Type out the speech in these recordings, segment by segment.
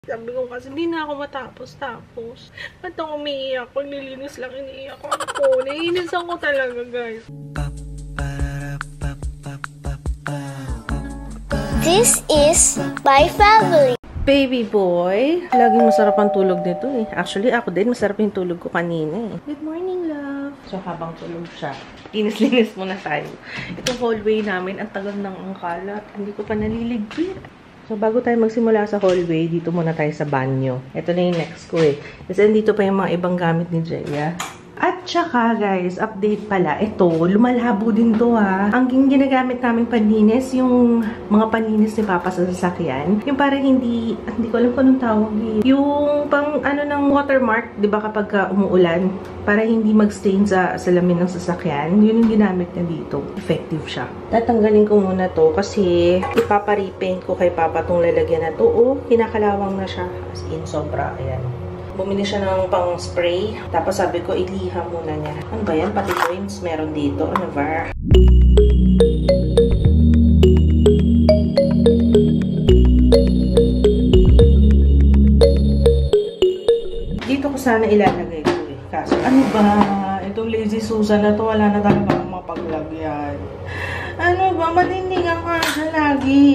Sabi ko kasi, hindi na ako matapos. Ba't ako umiiyak? Pag nilinis lang, iniiyak ako. Naiinisan ko talaga, guys. This is my family. Baby boy, laging masarap ang tulog nito eh. Actually, ako din, masarap yung tulog ko kanina eh. Good morning, love. So, habang tulog siya, linis-linis muna tayo. Itong hallway namin, ang tagal ng angkalat. Hindi ko pa naliligpit. So, bago tayo magsimula sa hallway, dito muna tayo sa banyo. Ito na yung next ko eh. Kasi dito pa yung mga ibang gamit ni Jaya. At saka, guys, update pala. Ito, lumalabo din to ha. Ang ginagamit namin panlinis, yung mga panlinis ni Papa sa sasakyan. Yung parang hindi ko alam kung anong tawag eh. Yung pang, ng watermark, di ba kapag umuulan, para hindi mag-stain sa salamin ng sasakyan. Yun yung ginamit na dito. Effective siya. Tatanggalin ko muna to kasi ipaparipaint ko kay Papa tong lalagyan na to. Oh, kinakalawang na siya. As in, sobra. Ayan. Bumili siya ng pang-spray. Tapos sabi ko, iliha muna niya. Ano ba yan? Pati coins meron dito. Ano ba? Dito ko sana ilalagay ko eh. Kaso, ano ba? Itong lazy Susan na to, wala na talaga akong mapaglagyan. Ano ba? Manindigan ka siya lagi.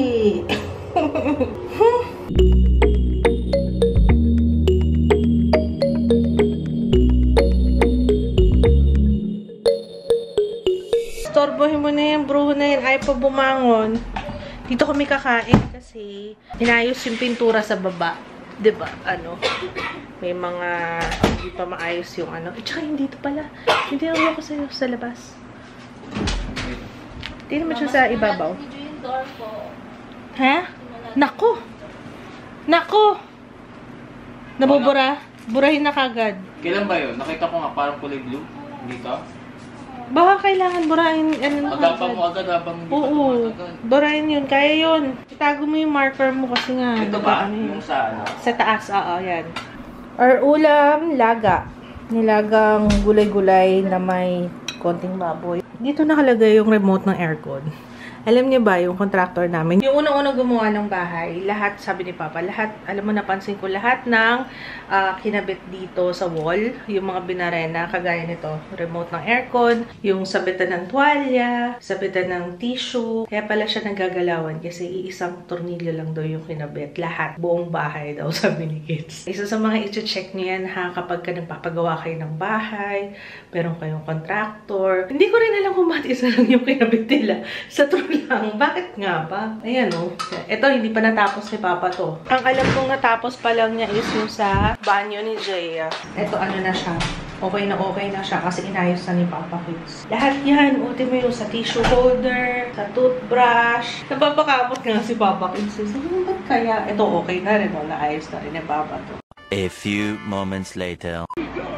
Storbohin mo na yung bruho na yun. Ayaw pa bumangon. Dito kami kakain kasi inayos yung pintura sa baba. Diba? May mga hindi pa maayos yung tsaka yung dito pala. Hindi naman ako sa'yo sa labas. Hindi naman siya sa ibabaw. Ha? Nako! Nako! Nabubura? Burahin na kagad. Kailan ba yun? Nakita ko nga parang kulay blue dito. Baka kailangan burahin, Agapa mo agad habang hindi pa tumatagal. Burahin yun. Kaya yun. Itago mo yung marker mo kasi nga. Ito ba? Yung sa Sa taas, yan. Or ulam, laga. Nilagang gulay-gulay na may konting baboy. Dito nakalagay yung remote ng aircon. Alam niyo ba, yung contractor namin, yung unang-unang gumawa ng bahay, lahat, sabi ni Papa, lahat, alam mo, napansin ko, lahat ng kinabit dito sa wall, yung mga binarena, kagaya nito, remote ng aircon, yung sabitan ng tuwalya, sabitan ng tissue, kaya pala siya nagagalawan kasi iisang tornilyo lang daw yung kinabit. Lahat, buong bahay daw, sabi ni Kids. Isa sa mga i-check niyo yan ha, kapag ka nagpapagawa kayo ng bahay, meron kayong contractor. Hindi ko rin alam kung ba't isa lang yung kinabit nila sa lang. Bakit nga ba? Ayan o. Ito, hindi pa natapos ni Papa to. Ang alam kong natapos pa lang niya is yung sa banyo ni Jaya. Ito, na siya. Okay na siya kasi inayos na ni Papa Kids. Lahat yan. Uti mo yung sa tissue holder, sa toothbrush. Napapakamot nga si Papa Kids. Sabi, ba't kaya? Ito, okay na rin. Naayos na rin ni Papa to. A few moments later.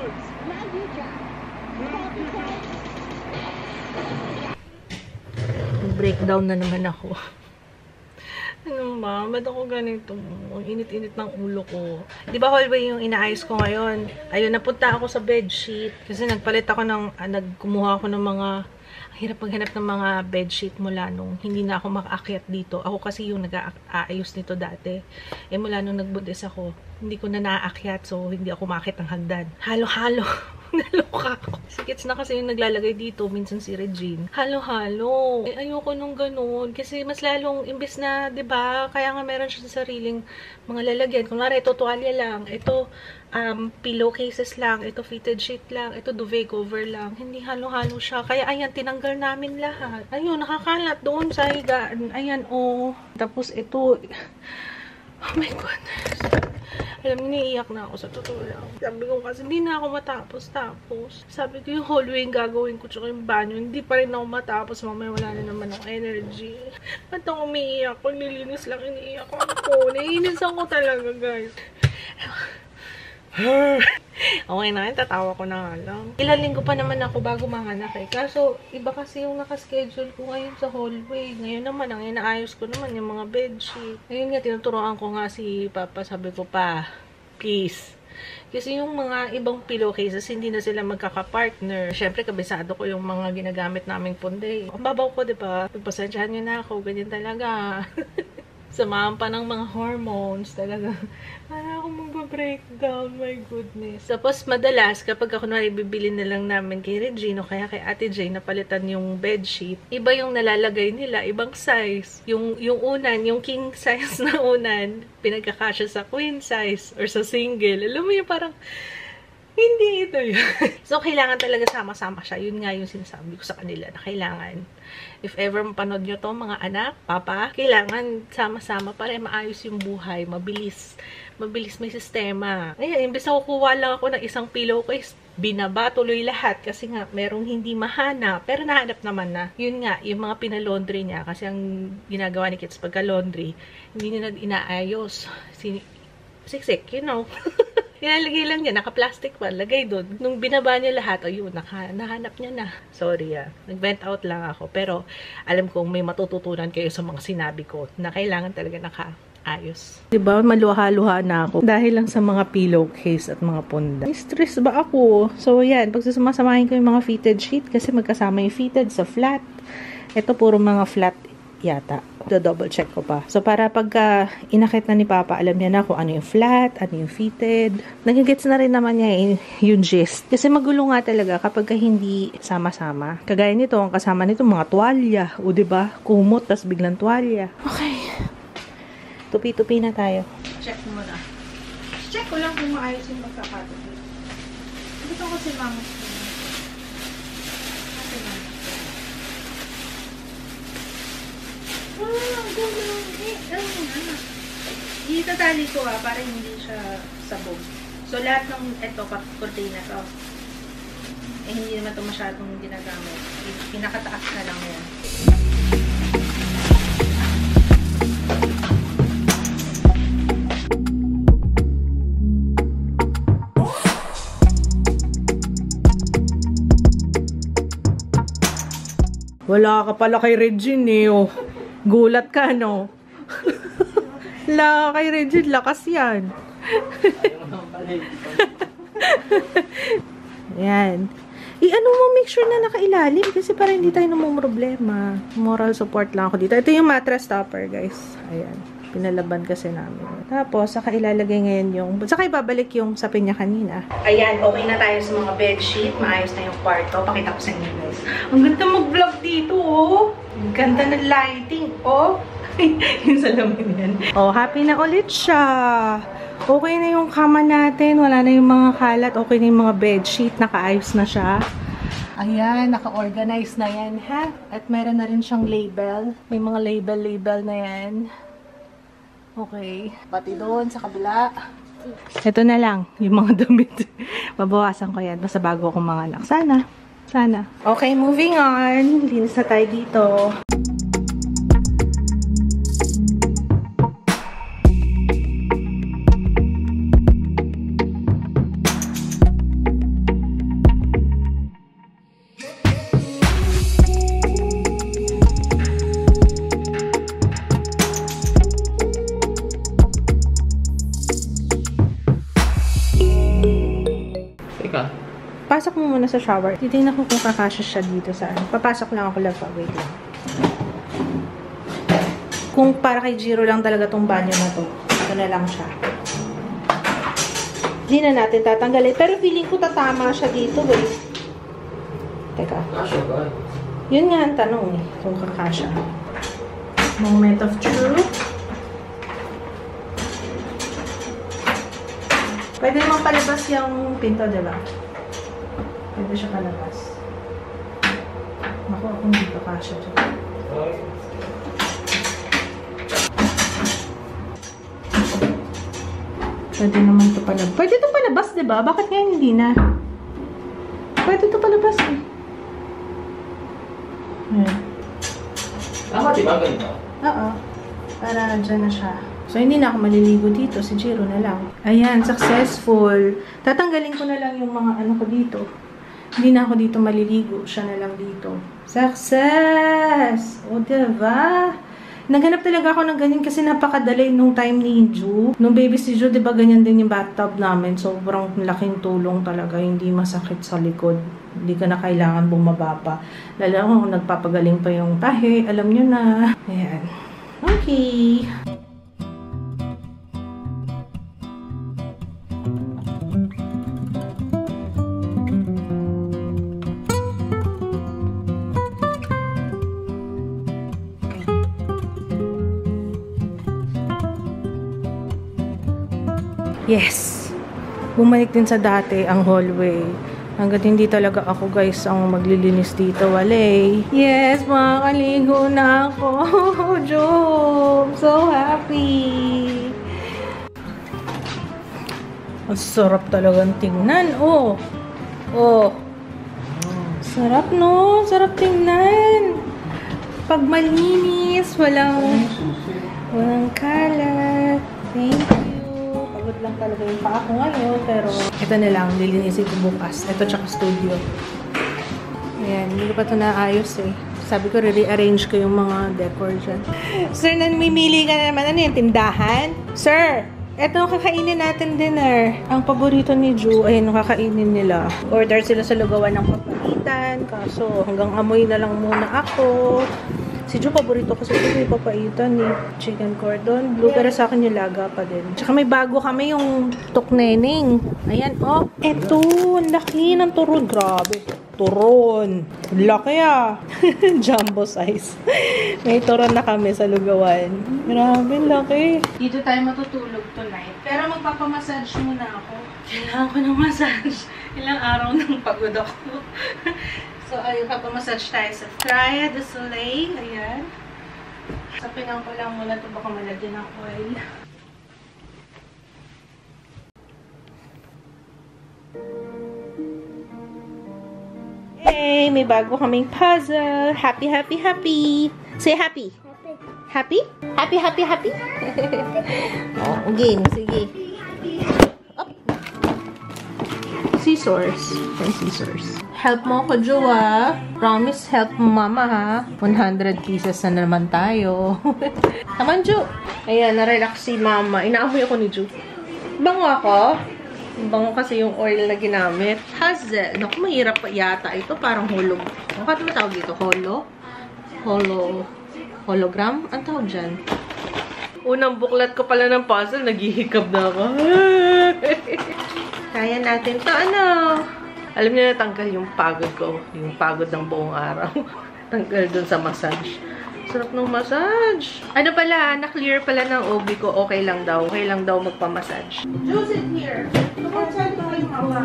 Breakdown na naman ako. Ano ba? Ba't ako ganito? Ang init-init ng ulo ko. Di ba hallway yung inaayos ko ngayon? Ayun, napunta ako sa bedsheet. Kasi nagpalit ako nagkumuha ako ng mga, ang hirap maghanap ng mga bedsheet mula nung hindi na ako makaakyat dito. Ako kasi yung nag-aayos nito dati. Mula nung nagbuntis ako, hindi ko na naaakyat. So, hindi ako makakit ng hagdan. Halo-halo. Naloka ako. Si Kids na kasi yung naglalagay dito. Minsan si Regine. Halo-halo. Ayoko nung ganun. Kasi mas lalong, imbes na, diba, kaya nga meron siya sa sariling mga lalagyan. Kung nga, ito tuwalya lang. Ito, pillowcases lang. Ito fitted sheet lang. Ito duvet cover lang. Hindi halo-halo siya. Kaya ayan, tinanggal namin lahat. Ayun, nakakalat doon sa higaan. Ayan, oh. Tapos ito, oh my goodness. Alam, iniiyak na ako sa totoo lang. Sabi ko kasi, hindi na ako matapos. Sabi ko, yung hallway yung gagawin ko, tsaka yung banyo, hindi pa rin ako matapos. Mamaya wala na naman ang energy. Ba't ako umiiyak? Pag nilinis lang, iniiyak ako. Naiinisan ko talaga, guys. Okay na, tatawa ko na nga lang. Ilang linggo pa naman ako bago manganak eh. Kaso, iba kasi yung nakaschedule ko ngayon sa hallway. Ngayon naman, ang inaayos ko naman yung mga bedsheet. Ngayon nga, tinuturoan ko nga si Papa. Sabi ko pa, please. Kasi yung mga ibang pillowcases, hindi na sila magkaka-partner. Siyempre, kabisado ko yung mga ginagamit naming punde. Ang babaw ko, diba? Pagpasensyahan nyo na ako, ganyan talaga. Samahan pa ng mga hormones. Talaga, para akong mag-breakdown. My goodness. Tapos, madalas, kapag ako bibili na lang namin kay Regino, kaya kay Ate Jane, napalitan yung bedsheet, iba yung nalalagay nila, ibang size. Yung unan, yung king size na unan, pinagkakasya sa queen size or sa single. Alam mo yung parang, hindi ito yun. So, kailangan talaga sama-sama siya. Yun nga yung sinasabi ko sa kanila na kailangan. If ever mapanood nyo to, mga anak, papa, kailangan sama-sama para maayos yung buhay. Mabilis. Mabilis may sistema. Ayan, imbes na kukuha lang ako ng isang pillowcase, binaba tuloy lahat kasi nga merong hindi mahanap. Pero nahanap naman na. Yun nga, yung mga pinalaundry niya. Kasi ang ginagawa ni Kids pagka laundry, hindi niya na inaayos. Siksik, you know. Nilalagay lang niya, naka-plastic pa, lagay doon. Nung binaba niya lahat, ayun, nahanap niya na. Sorry nag-vent out lang ako. Pero, alam kong may matututunan kayo sa mga sinabi ko na kailangan talaga naka-ayos. Diba, maluha-luha na ako dahil lang sa mga pillowcase at mga punda. Stress ba ako? So, yan, pag sumasamahin ko yung mga fitted sheet kasi magkasama yung fitted sa flat. Ito, puro mga flat yata. Double check ko pa. So, para pagka inakit na ni Papa, alam niya na kung ano yung flat, ano yung fitted. Nagigets na rin naman niya yung gist. Kasi magulo nga talaga kapag hindi sama-sama. Kagaya nito, ang kasama nito, mga tuwalya. O, diba? Kumot, tas biglang tuwalya. Okay. Tupi-tupi na tayo. Check mo na. Check ko lang kung maayos yung magkakatupi. Dito ko si Mama. Itatali ko para hindi siya sabog. So, lahat ng ito, cortina to, hindi naman ito masyadong ginagamit. Pinakataas na lang yan. Wala ka pala kay Regine, oh. Gulat ka, no? Wala ka kay Regine, lakas yan. Yan. I-ano mo, make sure na nakailalim kasi para hindi tayo namumroblema. Moral support lang ako dito. Ito yung mattress topper, guys. Ayan. Pinalaban kasi namin. Tapos, saka ilalagay ngayon yung... Saka ibabalik yung sapin niya kanina. Ayan, okay na tayo sa mga bedsheet. Maayos na yung kwarto. Pakita ko sa inyo, guys. Ang ganda mag-vlog dito, oh. Ang ganda ng lighting, oh. Yung salamin yan. Oh, happy na ulit siya. Okay na yung kama natin. Wala na yung mga kalat. Okay na yung mga bedsheet. Nakaayos na siya. Ayan, naka-organize na yan, ha? At meron na rin siyang label. May mga label na yan. Okay. Pati doon, sa kabila. Ito na lang, yung mga damit. Babawasan ko yan. Basta bago akong mga anak. Sana. Okay, moving on. Linis na tayo dito. Pasok mo muna sa shower. Titignan ko kung kakasya siya dito sa ano. Papasok lang ako lang pa. Wait lang. Kung para kay Jiro lang talaga tong banyo na to. Ito na lang siya. Hindi na natin tatanggalin. Pero feeling ko tatama siya dito, eh. Teka. Yun nga ang tanong, eh. Kung kakasya. Moment of truth. Pwede naman palabas yung pinto, diba? Pwede siya palabas. Naku, akong dito kasya siya. Pwede naman ito palabas. Pwede ito palabas, diba? Bakit ngayon hindi na? Pwede ito palabas, eh. Ayan. Tama, diba ganito? Oo. Para dyan na siya. So, hindi na ako maliligo dito. Si Jiro na lang. Ayan, successful. Tatanggalin ko na lang yung mga ano ko dito. Hindi na ako dito maliligo. Siya na lang dito. Success! O, diba? Naghanap talaga ako ng ganyan kasi napakadali nung time ni Ju. Nung baby si Ju, diba ganyan din yung bathtub namin. Sobrang laking tulong talaga. Hindi masakit sa likod. Hindi ka na kailangan bumaba pa. Lalo kung nagpapagaling pa yung tahi. Alam nyo na. Ayan. Okay. Yes! Bumalik din sa dati ang hallway. Hanggat hindi talaga ako guys ang maglilinis dito. Walay. Yes! Makakaligo na ako. Job! So happy! Ang sarap talagang tingnan. Oh! Oh! Sarap no? Sarap tingnan! Pag malinis, walang kalat. Thank you. Pagod lang talaga yung paa ko ngayon, pero ito na lang, lilinisin ko bukas. Ito tsaka studio. Ayan, hindi ko pa ito naayos eh. Sabi ko, re-rearrange ko yung mga decor dyan. Sir, namimili ka na naman. Ano yung tindahan? Sir! Ito, kakainin natin dinner. Ang paborito ni Ju, ayun, kakainin nila. Order sila sa lugawan ng papaitan. Kaso, hanggang amoy na lang muna ako. Si Ju, paborito kasi ito yung papaitan ni chicken cordon bleu. Pero sa akin yung laga pa din. Tsaka may bago kami yung tukneneng. Ayan, oh. Ito, ang laki ng turon. Grabe. Turon. Laki ah. Jumbo size. May turon na kami sa lugawan. Grabe, laki. Dito tayo matutulog tonight. Pero magpapamassage muna ako. Kailangan ko ng massage. Ilang araw nang pagod ako. So, ayun, papamassage tayo sa Praia de Soleil. Ayan. Sapinan ko lang muna ito. Baka malagyan ng oil. Hey, may bago kaming puzzle. Happy, happy, happy. Say happy. Happy? Happy, happy, happy? Oh, game. Sige. Up. Scissors. And scissors. Help mo ko, Joa. Promise, help mama, ha? 100 pieces na naman tayo. Come on, Jo. Ayan, na-relax si mama. Inaamoy ako ni Jo. Bango ako. Bango kasi yung oil na ginamit. Hazel. Naku, mahirap pa yata ito. Parang holog. Bakit mo tawag dito? Hologram? Ang tawag dyan? Unang buklat ko pala ng puzzle, naghihikab na ako. Kaya natin to. Ano? Alam niyo, natanggal yung pagod ko. Yung pagod ng buong araw. Tanggal dun sa massage. Sarap ng massage. Ano pala, na-clear pala ng OB ko. Okay lang daw. Okay lang daw magpa-massage. Juice it here. Come on, saan ito kayo, mama?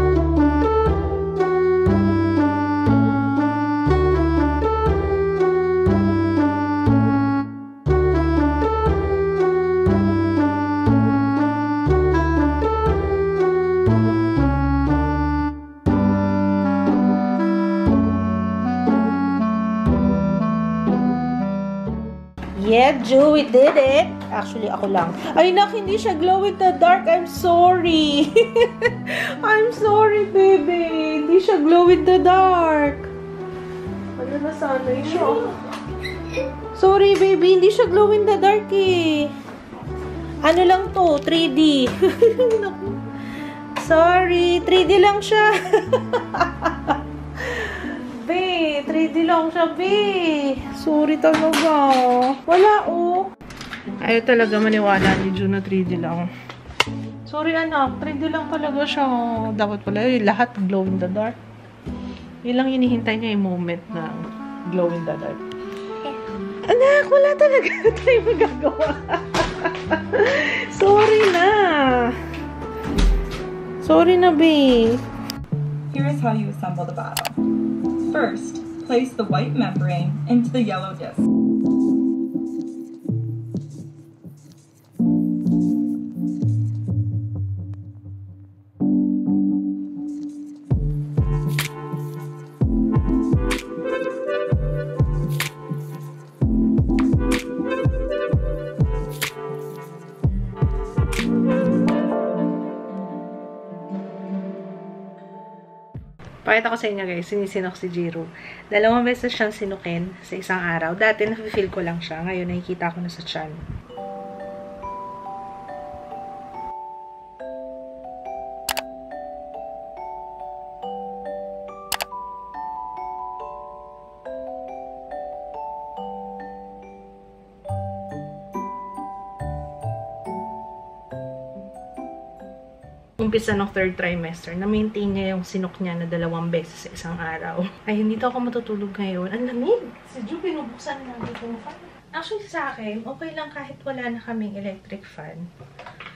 Yeah, Ju, we did it. Actually, ako lang. Ay, nak, hindi siya glow in the dark. I'm sorry. I'm sorry, baby. Hindi siya glow in the dark. Ano na sana siya? Sorry, baby. Hindi siya glow in the dark, eh. Ano lang to? 3D. Sorry. 3D lang siya. 3D lang siya, be. Sorry talaga. Wala, oh. Ayaw talaga maniwala ni June na 3D lang. Sorry, anak. 3D lang talaga siya. Dapat pala lahat glow in the dark. Yun lang hinihintay niya yung moment na glow in the dark. Anak, wala talaga tayo magagawa. Sorry na. Sorry na, be. Here is how you assemble the bottle. First, place the white membrane into the yellow disc. Pakita ko sa inyo guys, sinisinok si Jiro. 2 beses siyang sinukin sa isang araw. Dati nafe-feel ko lang siya. Ngayon nakikita ko na sa tiyan. Umpisa ng 3rd trimester, na-maintain niya yung sinok niya na 2 beses sa isang araw. Ay, hindi ako matutulog ngayon. Ang lamig! Si Ju, pinubuksan na dito ng fan. Actually, sa akin, okay lang kahit wala na kaming electric fan.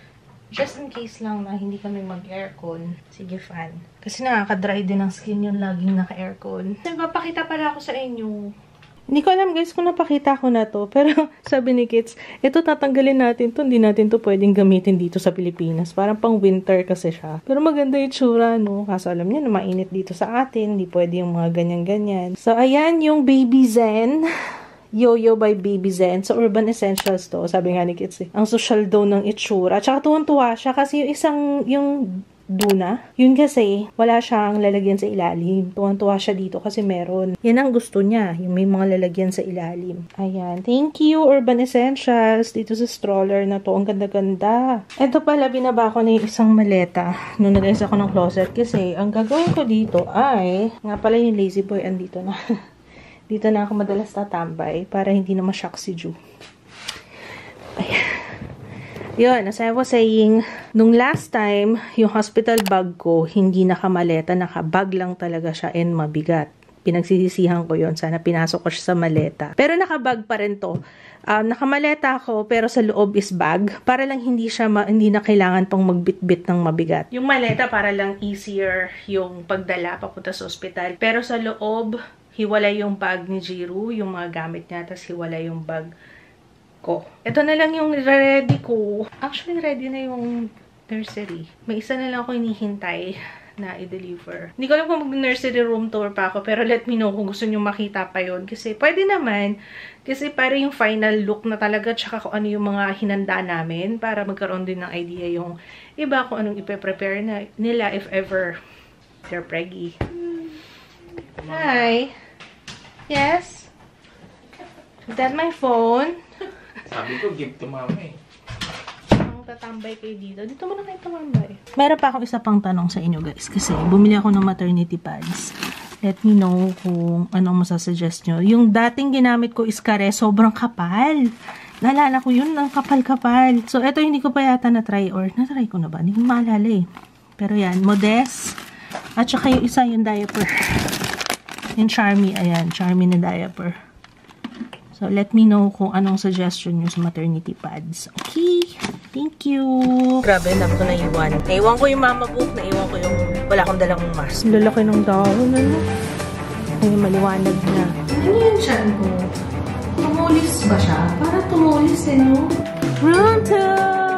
Just in case lang na hindi kami mag-aircon. Sige, fan. Kasi nakaka-dry din ang skin yung laging naka-aircon. Nagpapakita pala ako sa inyo. Hindi ko alam guys kung napakita ko na to. Pero sabi ni Kits, ito tatanggalin natin to. Hindi natin to pwedeng gamitin dito sa Pilipinas. Parang pang winter kasi siya. Pero maganda yung tsura, no? Kaso alam niya na mainit dito sa atin. Hindi pwede yung mga ganyan-ganyan. So, ayan yung Baby Zen. Yo-Yo by Baby Zen. So, Urban Essentials to. Sabi nga ni Kits eh. Ang social daw ng itsura. Tsaka tuwan-tuwa siya kasi yung Duna, yun kasi, wala siyang lalagyan sa ilalim. Tuwan-tuwa siya dito kasi meron. Yan ang gusto niya. Yung may mga lalagyan sa ilalim. Ayan. Thank you, Urban Essentials. Dito sa stroller na to. Ang ganda-ganda. Ito pala, binaba ko na yung isang maleta. Nung nag-ayos ako ng closet. Kasi, ang gagawin ko dito ay, nga pala yung lazy boy, andito na. Dito na ako madalas tatambay para hindi na ma-shock si Ju. Ayan. Yun, as I was saying, nung last time, yung hospital bag ko, hindi nakamaleta, nakabag lang talaga siya and mabigat. Pinagsisisihan ko yun. Sana pinasok ko siya sa maleta. Pero nakabag pa rin to. Nakamaleta ako, pero sa loob is bag. Para lang hindi na kailangan pang magbitbit ng mabigat. Yung maleta para lang easier yung pagdala papunta sa hospital. Pero sa loob, hiwalay yung bag ni Jiru, yung mga gamit niya, tapos hiwalay yung bag ko. Ito na lang yung ready ko. Actually, ready na yung nursery. May isa na lang ako hinihintay na i-deliver. Hindi ko alam kung mag-nursery room tour pa ako, pero let me know kung gusto nyo makita pa yun. Kasi pwede naman. Kasi para yung final look na talaga, tsaka kung ano yung mga hinanda namin, para magkaroon din ng idea yung iba kung anong ipe-prepare nila if ever they're preggy. Hi! Yes? Is that my phone? Sabi ko, give to mama eh. Ang tatambay kayo dito. Dito mo na kayo tumambay. Meron pa akong isa pang tanong sa inyo guys. Kasi bumili ako ng maternity pads. Let me know kung anong masasuggest nyo. Yung dating ginamit ko is Kare, sobrang kapal. Naalala ko yun, ang kapal-kapal. So, eto hindi ko pa yata na-try or na-try ko na ba? Hindi ko maalala eh. Pero yan, Modest. At saka yung isa yung diaper. Yung Charmy, ayan, Charmy na diaper. So, let me know kung anong suggestion nyo sa maternity pads. Okay, thank you. Grabe, dami ko naiwan. Naiwan ko yung mama book, naiwan ko yung wala akong dalang mask. Lalaki ng dahon, ano? Ay, maliwanag na. Ano yung chan ko? Tumulis ba siya? Parang tumulis eh, no? Room tour!